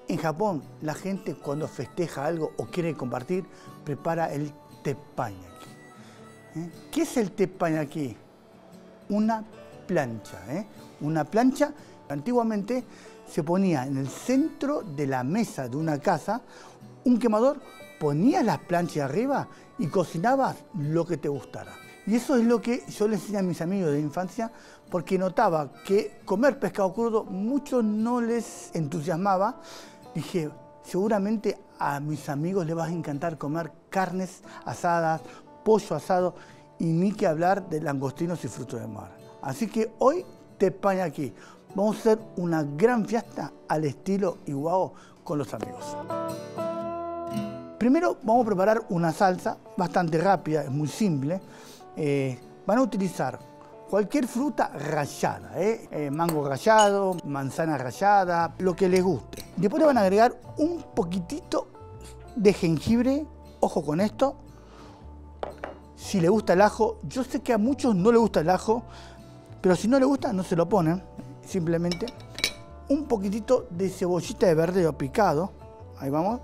En Japón, la gente cuando festeja algo o quiere compartir, prepara el teppanyaki. ¿Qué es el teppanyaki? Una plancha. Una plancha, antiguamente se ponía en el centro de la mesa de una casa un quemador, ponías las planchas arriba y cocinabas lo que te gustara. Y eso es lo que yo le enseñé a mis amigos de infancia, porque notaba que comer pescado crudo mucho no les entusiasmaba. Dije, seguramente a mis amigos les va a encantar comer carnes asadas, pollo asado y ni que hablar de langostinos y frutos de mar. Así que hoy teppanyaki. Vamos a hacer una gran fiesta al estilo Iwao con los amigos. Primero vamos a preparar una salsa bastante rápida, es muy simple. Van a utilizar cualquier fruta rallada, mango rallado, manzana rallada, lo que les guste. Después le van a agregar un poquitito de jengibre, ojo con esto. Si le gusta el ajo, yo sé que a muchos no les gusta el ajo, pero si no les gusta no se lo ponen. Simplemente un poquitito de cebollita de verdeo picado, ahí vamos.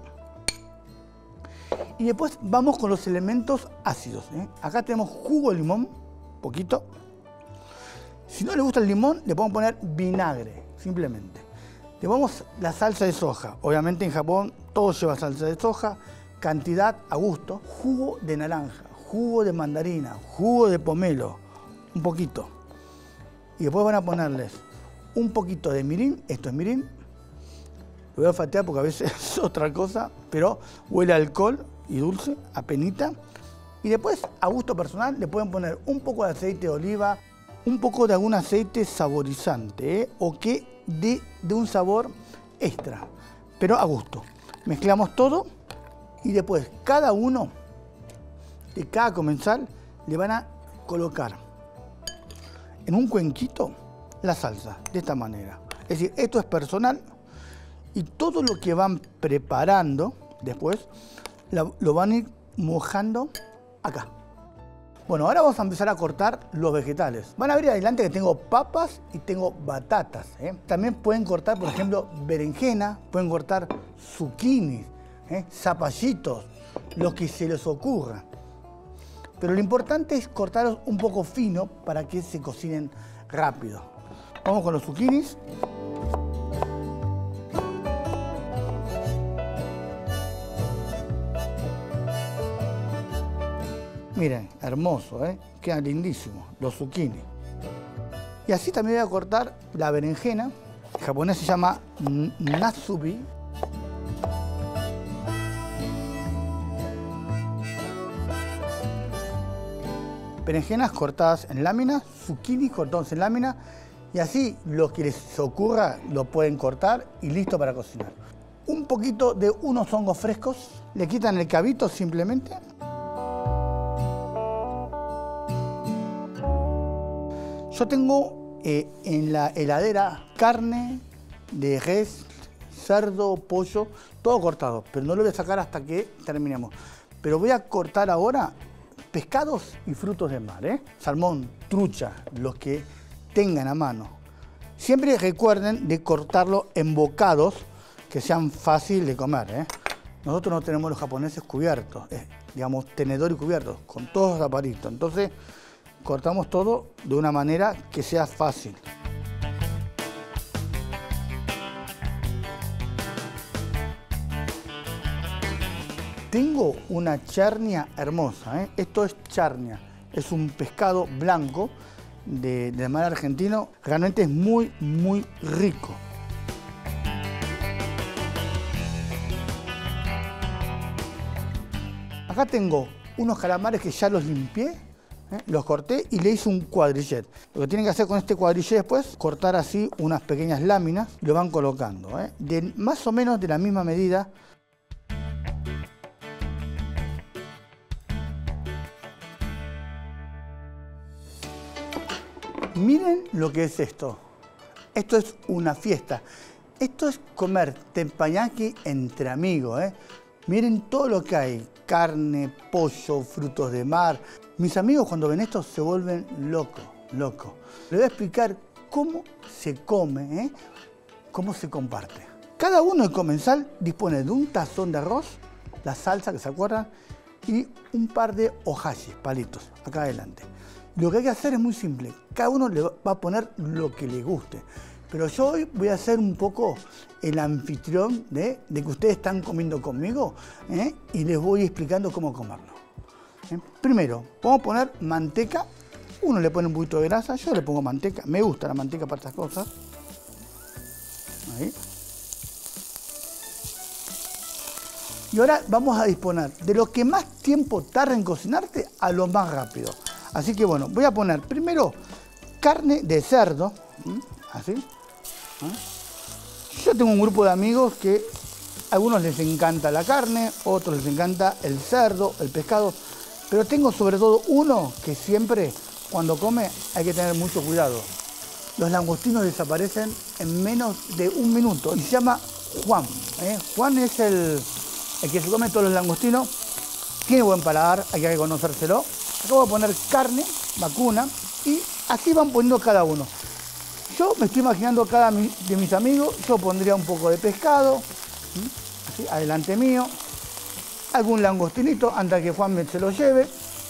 Y después vamos con los elementos ácidos. Acá tenemos jugo de limón, poquito. Si no le gusta el limón, le podemos poner vinagre, simplemente. Le vamos la salsa de soja. Obviamente en Japón todo lleva salsa de soja, cantidad a gusto. Jugo de naranja, jugo de mandarina, jugo de pomelo, un poquito. Y después van a ponerles un poquito de mirin, esto es mirin. Lo voy a olfatear porque a veces es otra cosa, pero huele a alcohol y dulce, apenita. Y después, a gusto personal, le pueden poner un poco de aceite de oliva, un poco de algún aceite saborizante, o que dé un sabor extra, pero a gusto. Mezclamos todo y después cada uno de cada comensal le van a colocar en un cuenquito la salsa, de esta manera. Es decir, esto es personal y todo lo que van preparando después lo van a ir mojando acá. Bueno, ahora vamos a empezar a cortar los vegetales. Van a ver adelante que tengo papas y tengo batatas. También pueden cortar, por ejemplo, berenjena, pueden cortar zucchinis, zapallitos, lo que se les ocurra. Pero lo importante es cortarlos un poco fino para que se cocinen rápido. Vamos con los zucchinis. Miren, hermoso, quedan lindísimos los zucchini. Y así también voy a cortar la berenjena. En japonés se llama natsubi. Berenjenas cortadas en láminas, zucchini cortados en láminas. Y así lo que les ocurra lo pueden cortar y listo para cocinar. Un poquito de unos hongos frescos. Le quitan el cabito simplemente. Yo tengo en la heladera carne de res, cerdo, pollo, todo cortado, pero no lo voy a sacar hasta que terminemos. Pero voy a cortar ahora pescados y frutos del mar, salmón, trucha, los que tengan a mano. Siempre recuerden de cortarlo en bocados que sean fáciles de comer. Nosotros no tenemos los japoneses cubiertos, digamos tenedor y cubiertos, con todos los aparitos. Entonces, cortamos todo de una manera que sea fácil. Tengo una charnia hermosa. Esto es charnia. Es un pescado blanco del mar argentino. Realmente es muy, muy rico. Acá tengo unos calamares que ya los limpié. Los corté y le hice un cuadrillet. Lo que tienen que hacer con este cuadrillet después, cortar así unas pequeñas láminas y lo van colocando, de más o menos de la misma medida. Miren lo que es esto. Esto es una fiesta. Esto es comer teppanyaki entre amigos. Miren todo lo que hay. Carne, pollo, frutos de mar. Mis amigos cuando ven esto se vuelven locos. Les voy a explicar cómo se come, cómo se comparte. Cada uno del comensal dispone de un tazón de arroz, la salsa que se acuerdan, y un par de hojashis, palitos, acá adelante. Lo que hay que hacer es muy simple. Cada uno le va a poner lo que le guste. Pero yo hoy voy a ser un poco el anfitrión de que ustedes están comiendo conmigo, y les voy explicando cómo comerlo. Primero, vamos a poner manteca. Uno le pone un poquito de grasa, yo le pongo manteca. Me gusta la manteca para estas cosas. Ahí. Y ahora vamos a disponer de lo que más tiempo tarda en cocinarte a lo más rápido. Así que bueno, voy a poner primero carne de cerdo, así. Yo tengo un grupo de amigos que a algunos les encanta la carne, a otros les encanta el cerdo, el pescado, pero tengo sobre todo uno que siempre cuando come hay que tener mucho cuidado. Los langostinos desaparecen en menos de un minuto y se llama Juan. Juan es el que se come todos los langostinos, tiene buen paladar, hay que reconocérselo. Acá voy a poner carne vacuna y así van poniendo cada uno. Yo me estoy imaginando a cada de mis amigos, yo pondría un poco de pescado, así, adelante mío, algún langostinito antes que Juan se lo lleve.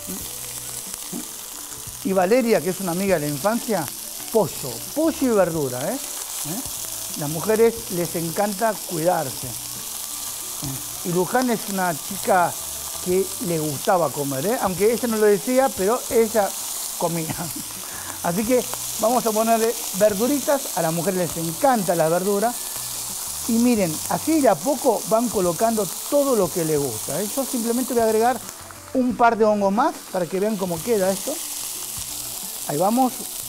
Y Valeria, que es una amiga de la infancia, pollo y verdura. Las mujeres les encanta cuidarse. Y Luján es una chica que le gustaba comer, aunque ella no lo decía, pero ella comía. Así que vamos a ponerle verduritas, a las mujeres les encanta la verdura. Y miren, así de a poco van colocando todo lo que les gusta. Yo simplemente voy a agregar un par de hongos más para que vean cómo queda esto. Ahí vamos.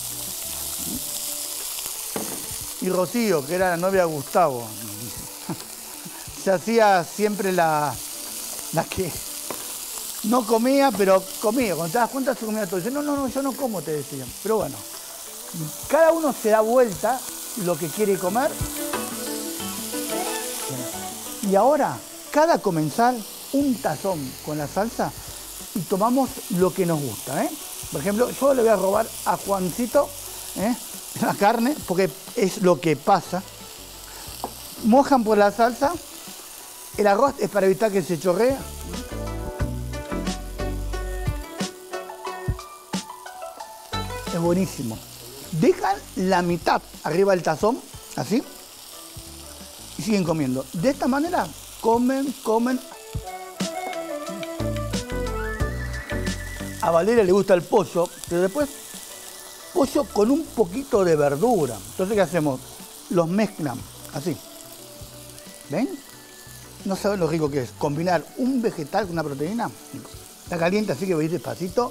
Y Rocío, que era la novia de Gustavo, se hacía siempre la que no comía, pero comía. Cuando te das cuenta se comía todo. Dice, no, yo no como, te decían. Pero bueno, cada uno se da vuelta lo que quiere comer. Y ahora, cada comensal, un tazón con la salsa y tomamos lo que nos gusta. Por ejemplo, yo le voy a robar a Juancito la carne, porque es lo que pasa. Mojan por la salsa. El arroz es para evitar que se chorree. Es buenísimo. Dejan la mitad arriba del tazón, así, y siguen comiendo. De esta manera, comen. A Valeria le gusta el pollo, pero después pollo con un poquito de verdura. Entonces, ¿qué hacemos? Los mezclan, así. ¿Ven? No saben lo rico que es combinar un vegetal con una proteína. Está caliente, así que voy a ir despacito.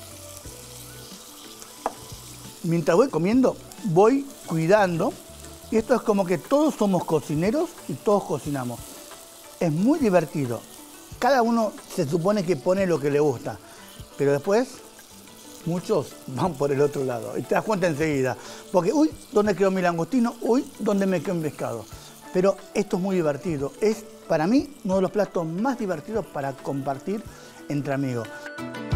Mientras voy comiendo, voy cuidando. Y esto es como que todos somos cocineros y todos cocinamos. Es muy divertido. Cada uno se supone que pone lo que le gusta. Pero después, muchos van por el otro lado. Y te das cuenta enseguida. Porque, uy, ¿dónde quedó mi langostino? Uy, ¿dónde me quedó mi pescado? Pero esto es muy divertido. Es, para mí, uno de los platos más divertidos para compartir entre amigos.